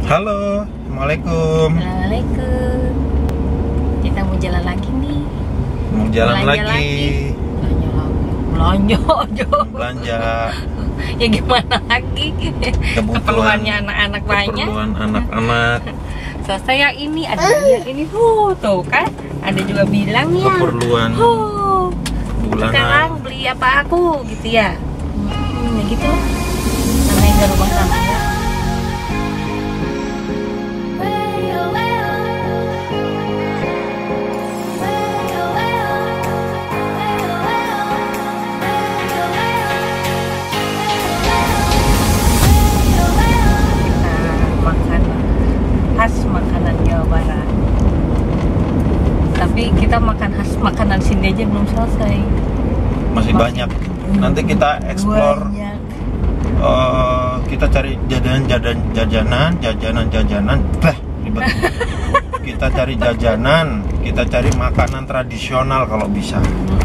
Halo, Assalamualaikum. Assalamualaikum. Kita mau jalan lagi nih. Mau jalan Belanja lagi. Belanja. Ya gimana lagi? Keperluannya anak-anak banyak. Keperluan anak-anak. Selesai yang ini, ada yang ini. Tuh kan? Ada juga bilang ya. Keperluan bulanan. Sekarang beli apa aku gitu ya? Ya gitu lah. Namanya ke rumah sana ya. Makanan Jawa Barat. Tapi kita makan khas makanan sini aja belum selesai. Masih banyak. Nanti kita explore. Kita cari jajanan. Bah, ribet. Kita cari jajanan, kita cari makanan tradisional kalau bisa.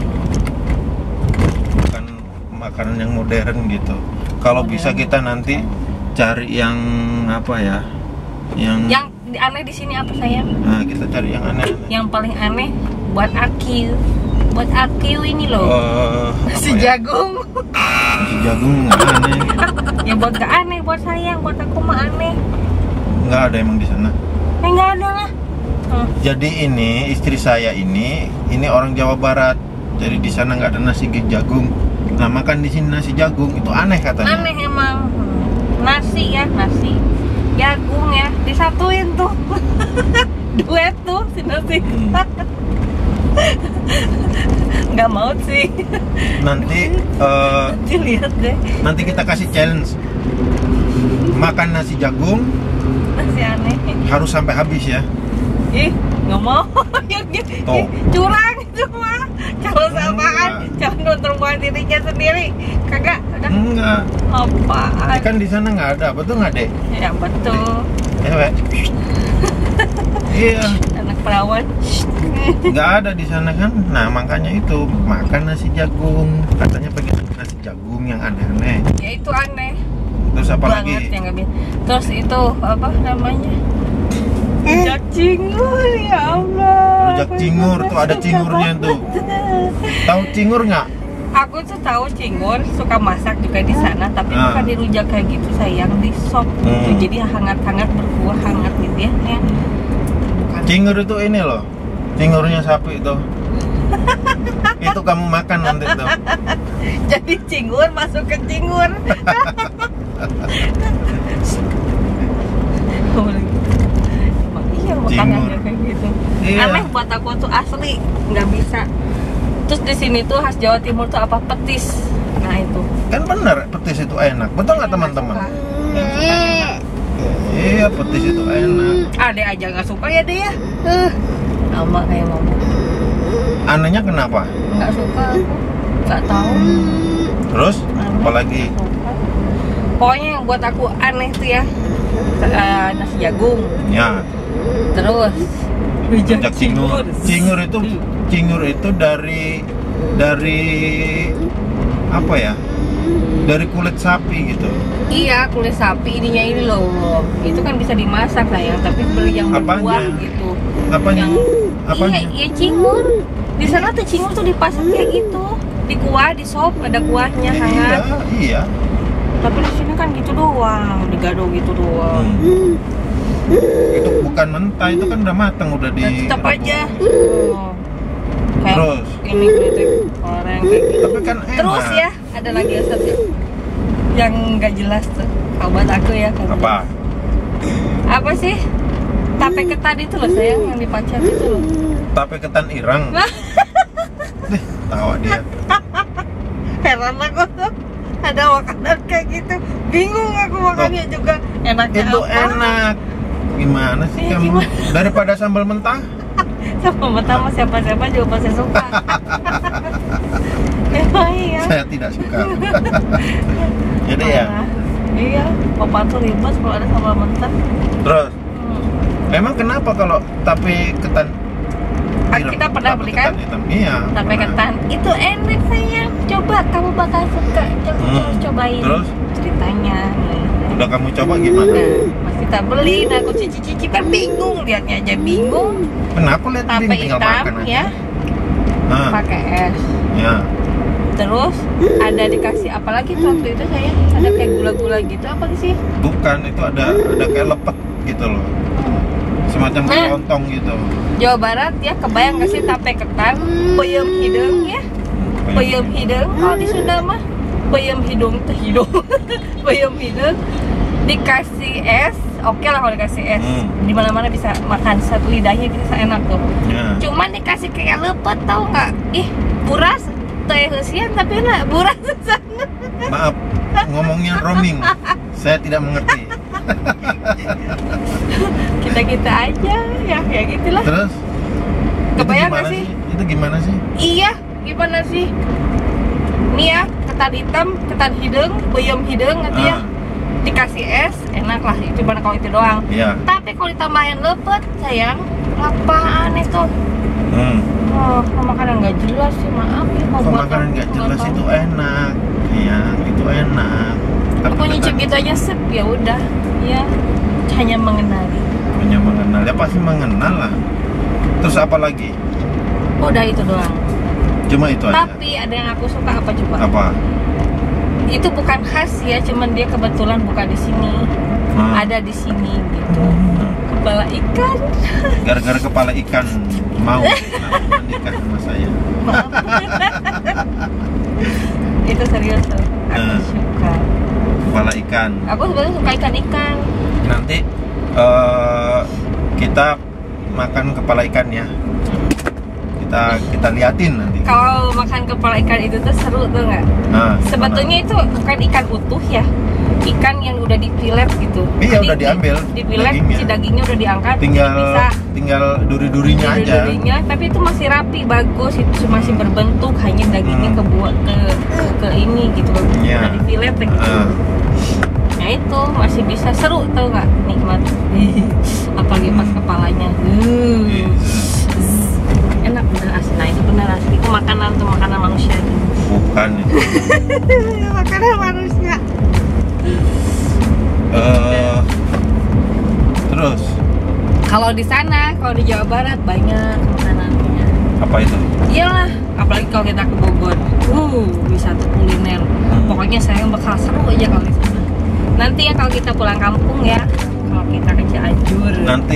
Bukan makanan yang modern gitu. Kalau bisa kita nanti cari yang apa ya? Yang aneh di sini apa sayang? Nah, kita cari yang aneh. Yang paling aneh buat Akil ini loh. Nasi jagung. Nasi jagung nggak aneh. Ya buat gak aneh, buat sayang, buat aku mah aneh. Nggak ada emang di sana. Nggak ada lah. Jadi ini istri saya ini orang Jawa Barat. Jadi di sana nggak ada nasi jagung. Nah, makan di sini nasi jagung itu aneh katanya. Aneh emang. Nasi jagung ya disatuin tuh. Duet tuh si nasi. Nggak mau sih. Nanti lihat deh. Nanti kita kasih challenge makan nasi jagung. Nasi aneh Harus sampai habis ya. Ih, nggak mau. Tuh. Curang itu mah. Kalau samaan, jangan nonton dirinya sendiri. Kagak. Enggak. Apaan? Kan di sana nggak ada, betul nggak dek? Ya betul. Iya. Anak perawan. Nggak ada di sana kan. Nah makanya itu makan nasi jagung. Katanya pengen nasi jagung yang aneh-aneh. Ya itu aneh. Terus apa banget lagi? Yang nggak bisa. Terus itu apa namanya? Rujak cingur, ya Allah. Rujak cingur tuh ada cingurnya tuh. Tahu cingur nggak? Aku tuh tahu cingur, suka masak juga di sana, tapi bukan di rujak kayak gitu sayang, di sop gitu. Jadi hangat-hangat berkuah hangat gitu ya. Bukan. Cingur itu ini loh, cingurnya sapi itu. Itu kamu makan nanti tuh. Jadi cingur masuk ke cingur. Iya makanannya kayak gitu. Iya. Aneh buat aku tuh asli, nggak bisa. Terus di sini tuh khas Jawa Timur tuh apa petis. Nah itu. Kan bener petis itu enak. Betul nggak teman-teman? Iya petis itu enak. Adek aja nggak suka ya deh ya. Sama kayak mama. Anehnya kenapa? Nggak suka aku. Nggak tahu. Terus apalagi? Pokoknya yang buat aku aneh tuh ya nasi jagung. Ya. Terus rujak cingur. Cingur itu dari apa ya? Dari kulit sapi gitu. Iya, kulit sapi ininya ini loh. Itu kan bisa dimasak sayang, tapi beli yang berkuah gitu. Apanya? Apanya? Iya, cingur. Di sana tuh cingur tuh dipasak kayak gitu. Di kuah, di sop ada kuahnya hangat. Iya. Tapi di sini kan gitu doang, digado gitu doang. Itu bukan mentah, itu kan udah matang, udah di. Tetap aja. Terus ini kritik orang kayak gitu. Tapi kan enak. Terus ya, ada lagi satu yang nggak jelas tuh. Buat aku ya. Apa? Apa sih? Tape ketan itu loh sayang, yang di Pacar itu loh. Tape ketan Irang. Tawa dia. Heran aku tuh. Ada makanan kayak gitu, bingung aku makannya juga. Enaknya itu apa? Enak. Gimana sih kamu? Gimana? Daripada sambal mentah? Sambal mentah mah siapa-siapa juga pasti suka. Iya. Saya tidak suka. Jadi ya. Iya, papa tuh ribet kalau ada sambal mentah. Terus, memang kenapa kalau tape ketan? Kita pernah beli kan? Iya. Tape ketan itu enak sayang. Coba kamu bakal suka. Cobain. Terus ceritanya nih. Udah kamu coba gimana? Nah, pasti kita beli. Nah, aku cici-cici kan bingung, liatnya aja bingung. Kenapa lihat Tape tinggal hitam makan aja? ya, pakai es. Ya. Terus ada dikasih apa lagi tuh waktu itu saya? Ada kayak gula-gula gitu apa sih? Bukan, itu ada kayak lepet gitu loh. Semacam kayak lontong gitu. Jawa Barat ya, kebayang gak sih tape ketan, peyem hidung ya? Peyem hidung, kalau di Sunda mah peyem hidung teh hidung. Peyem hidung dikasih es, oke lah kalau dikasih es. Di mana-mana bisa makan, satu lidahnya bisa enak tuh. Cuman dikasih kayak lepet, tau nggak? Ih, buras teh heusian tapi enak, buras sana. Maaf, ngomongnya roaming. Saya tidak mengerti. Kita aja ya, kayak gitulah. Terus? Kebayang gak sih? Itu gimana sih? Iya, gimana sih? Nih ya, ketan hitam, ketan hidung, peyem hidung gitu ya. Dikasih es, enak lah. Cuma kalau itu doang. Iya. Tapi kalau ditambahin lepet, sayang, apaan itu? Oh, makanan nggak jelas sih, maaf ya. Makanan nggak jelas itu enak, iya, itu enak. Aku nyicip gitu aja sep, ya udah, ya hanya mengenali. Hanya mengenal, ya pasti mengenal lah. Terus apa lagi? Udah itu doang. Cuma itu aja. Tapi ada yang aku suka apa coba? Apa? Itu bukan khas ya, cuman dia kebetulan buka di sini. Ada di sini gitu. Kepala ikan. Gara-gara kepala ikan mau menikah sama saya. Itu serius tuh. Aku suka. Kepala ikan. Aku sebenarnya suka ikan-ikan. Nanti kita makan kepala ikan ya. Kita liatin nanti. Kalau makan kepala ikan itu tuh seru tuh nggak? Sebetulnya itu bukan ikan utuh ya, ikan yang udah dipilet gitu. Iya, udah diambil. Dipilet, si dagingnya udah diangkat. Tinggal duri-durinya aja. Duri-durinya, tapi itu masih rapi, bagus. Itu masih berbentuk, hanya dagingnya kebuat ke ini gitu. Udah dipilet gitu. Nah itu masih bisa seru tau nggak, nikmat. Apalagi pas kepalanya. Enak bener asli. Nah itu bener asli. Itu makanan manusia itu. Bukan itu. Makanan manusia. Terus kalau di sana, kalau di Jawa Barat banyak makanannya. Apa itu? Iyalah, apalagi kalau kita ke Bogor. Wisata kuliner. Pokoknya saya bakal seru aja kalau di sana. Nanti ya kalau kita pulang kampung ya, kalau kita ke Cianjur.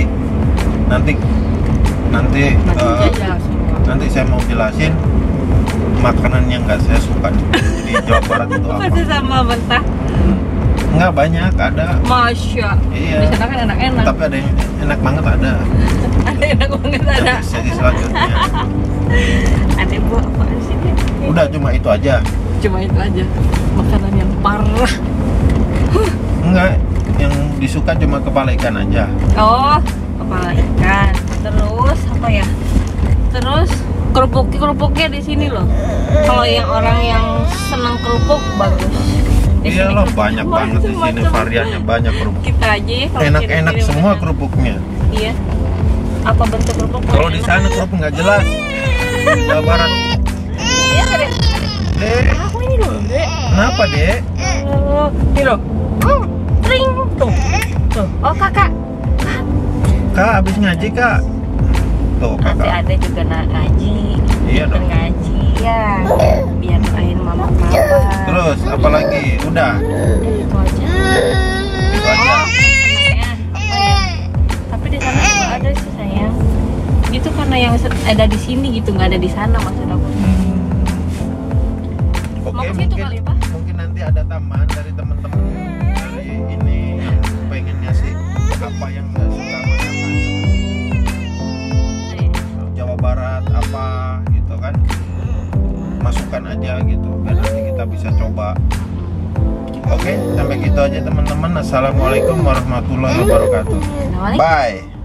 Nanti saya mau jelasin makanan yang nggak saya suka di Jawa Barat itu apa. Masih sama mentah. Nggak banyak, ada. Masya. Iya. Di sana kan enak-enak. Tapi ada yang enak banget ada. Ada enak banget ada. Sesi selanjutnya. Ada buah apaan sih? Udah cuma itu aja. Cuma itu aja. Makanan yang parah. Enggak, yang disuka cuma kepala ikan aja. Oh, kepala ikan. Terus apa ya? Terus kerupuknya di sini loh. Kalau yang orang yang senang kerupuk bagus. Iya loh, banyak banget di sini variannya, banyak kerupuk. Kita aja ya, enak-enak semua kerupuknya. Iya. Apa bentuk kerupuk? Kalau di sana kerupuk nggak jelas. Jawa Barat. Iya deh. Dek. Aku ini loh, Dek. Kenapa, Dek? Ini loh. Ring tuh. Oh, Kakak. Kak, habis ngaji, Kak. Tuh, Kakak. Nanti ada juga ngaji. Iya dong. Ngaji ya. Biar doain mama papa. Terus apa lagi? Udah. Itu aja. Itu aja. Tapi di sana juga ada sih sayang. Itu karena yang ada di sini gitu, nggak ada di sana maksud aku. Oke, mungkin nanti ada tambahan dari teman-teman dari ini yang pengen ngasih apa yang nggak suka masakan Jawa Barat apa gitu kan, masukkan aja gitu biar nanti kita bisa coba. Oke, sampai gitu aja teman-teman. Assalamualaikum warahmatullahi wabarakatuh. Bye.